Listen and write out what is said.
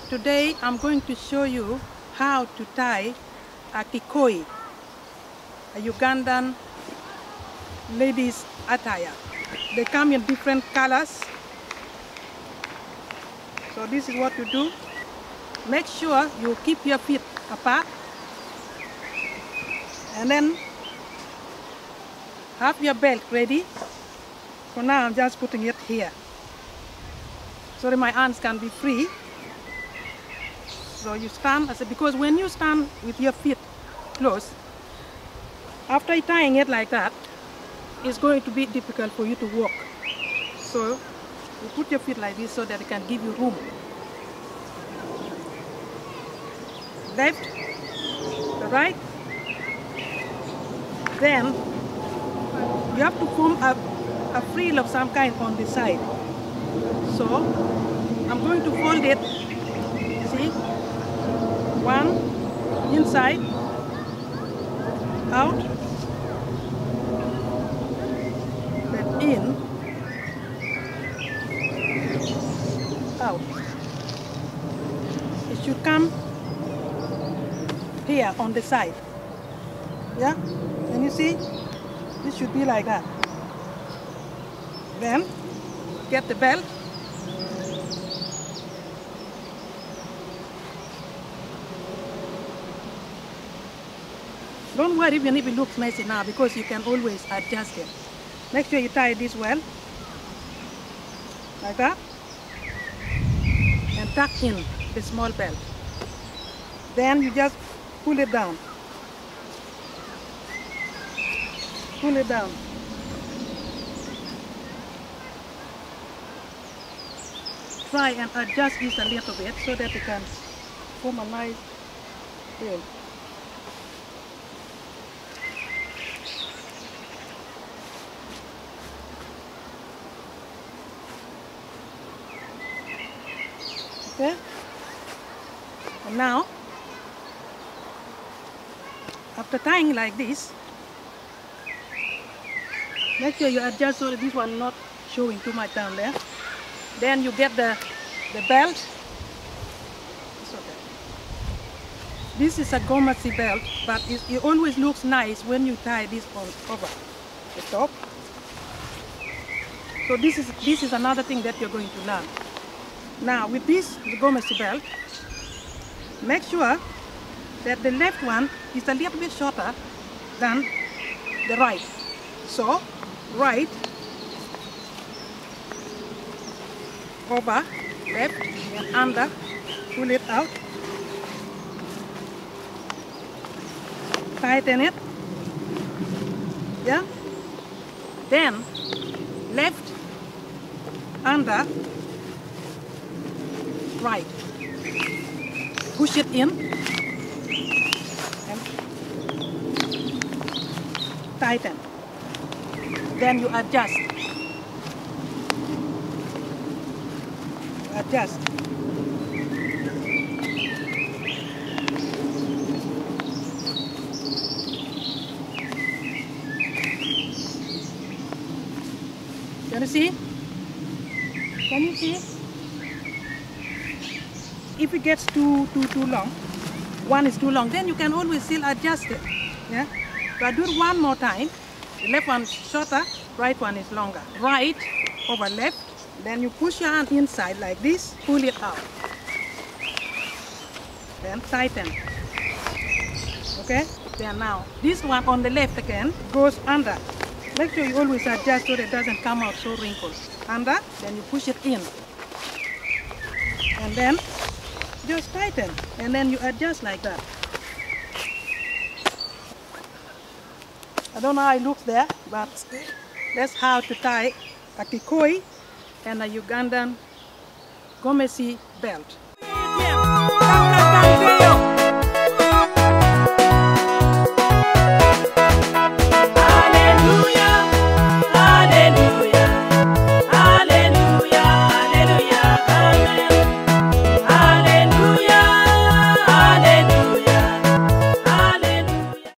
Today I'm going to show you how to tie a kikoi, a Ugandan ladies attire. They come in different colors. So this is what you do. Make sure you keep your feet apart and then have your belt ready. For now I'm just putting it here so that my hands can be free. So you stand, because when you stand with your feet closed, after tying it like that, it's going to be difficult for you to walk. So you put your feet like this so that it can give you room. Left, the right. Then you have to form a frill of some kind on the side. So I'm going to fold it, see? One, inside, out, then in, out. It should come here on the side. Yeah? Can you see? This should be like that. Then get the belt. Don't worry even if it looks messy now, because you can always adjust it. Make sure you tie this well, like that, and tuck in the small belt. Then you just pull it down. Pull it down. Try and adjust this a little bit so that you can form a nice belt. Okay? And now, after tying like this, make sure you adjust so that this one not showing too much down there. Then you get the belt. It's okay. This is a Gomasey belt, but it always looks nice when you tie this on over the top. So this is another thing that you're going to learn. Now with this Gomasey belt, make sure that the left one is a little bit shorter than the right. So right, over, left, and under, pull it out, tighten it, yeah, then left, under, right, push it in, and tighten, then you adjust. Adjust. Can you see? Can you see? If it gets too long, one is too long, then you can always still adjust it. Yeah? So I do it one more time. The left one is shorter, right one is longer. Right over left. Then you push your hand inside like this, pull it out. Then tighten. Okay? Then now, this one on the left again goes under. Make sure you always adjust so that it doesn't come out so wrinkled. Under, then you push it in. And then just tighten. And then you adjust like that. I don't know how it looks there, but that's how to tie a kikoi and a Ugandan Gomasey belt.